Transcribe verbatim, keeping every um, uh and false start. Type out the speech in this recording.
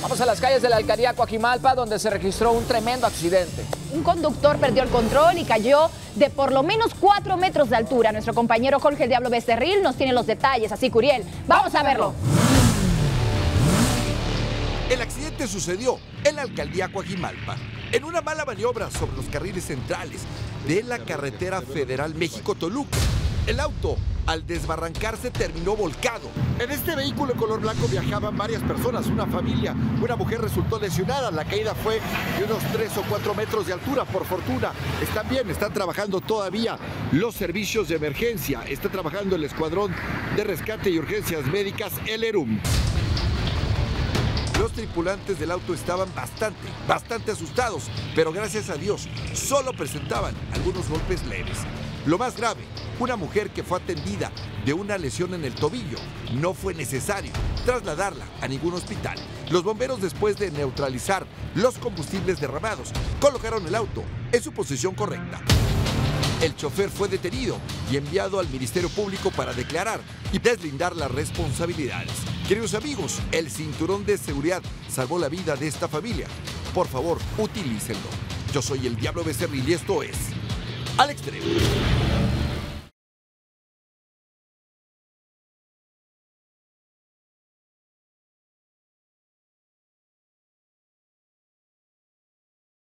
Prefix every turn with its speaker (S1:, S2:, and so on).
S1: Vamos a las calles de la alcaldía Coajimalpa, donde se registró un tremendo accidente.
S2: Un conductor perdió el control y cayó de por lo menos cuatro metros de altura. Nuestro compañero Jorge el Diablo Becerril nos tiene los detalles. Así, Curiel, vamos, vamos a verlo.
S3: El accidente sucedió en la alcaldía Coajimalpa, en una mala maniobra sobre los carriles centrales de la carretera federal México-Toluca. El auto, al desbarrancarse, terminó volcado. En este vehículo color blanco viajaban varias personas, una familia. Una mujer resultó lesionada. La caída fue de unos tres o cuatro metros de altura, por fortuna. Están bien, están trabajando todavía los servicios de emergencia. Está trabajando el Escuadrón de Rescate y Urgencias Médicas, el ERUM. Los tripulantes del auto estaban bastante, bastante asustados, pero gracias a Dios solo presentaban algunos golpes leves. Lo más grave, una mujer que fue atendida de una lesión en el tobillo. No fue necesario trasladarla a ningún hospital. Los bomberos, después de neutralizar los combustibles derramados, colocaron el auto en su posición correcta. El chofer fue detenido y enviado al Ministerio Público para declarar y deslindar las responsabilidades. Queridos amigos, el cinturón de seguridad salvó la vida de esta familia. Por favor, utilícenlo. Yo soy el Diablo Becerril y esto es Al Extremo.